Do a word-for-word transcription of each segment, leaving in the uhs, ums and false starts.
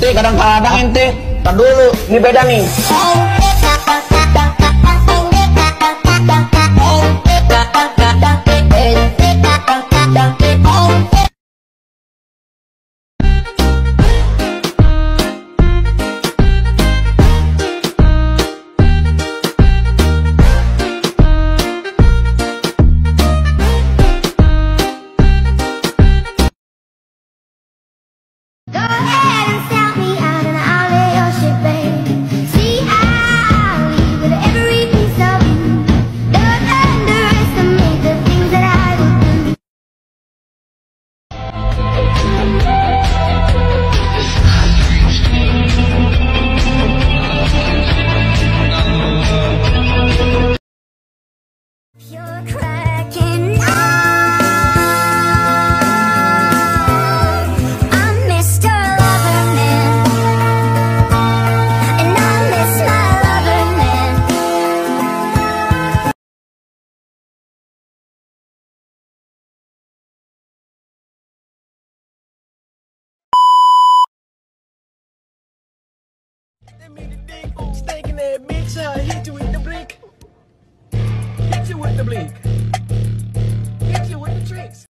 ente, kadang-kadang ente. Tar dulu, ini beda nih. Stinking that bitch, I hit you with the blink. Hit you with the blink. Hit you with the tricks.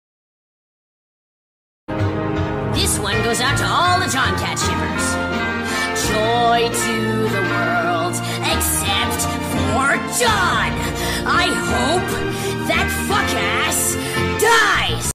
This one goes out to all the John Cat shippers. Joy to the world, except for John. I hope that fuck-ass dies.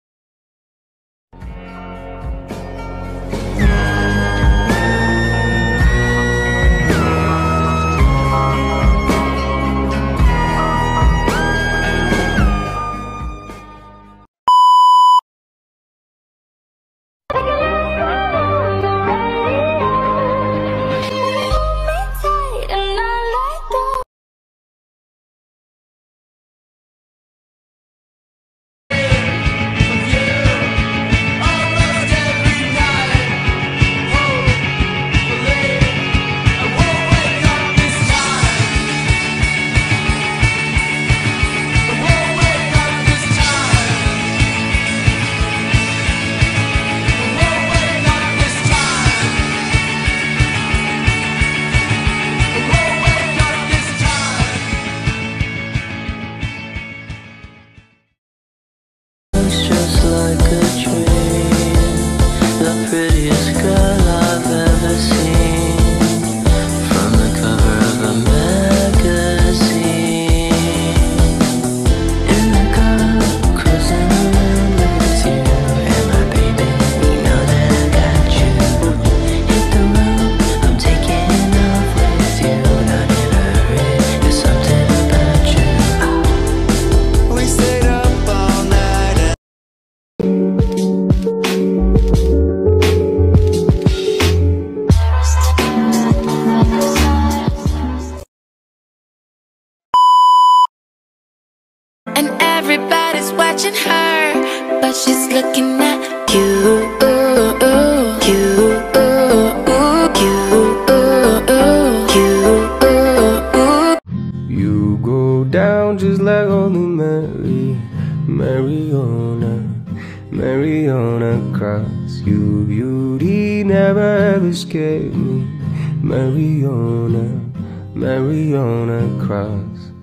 And everybody's watching her, but she's looking at you, you, you, you. You go down just like Holy Mary, Mariona, Mariona Cross. You beauty never ever scared me, Mariona, Mariona Cross.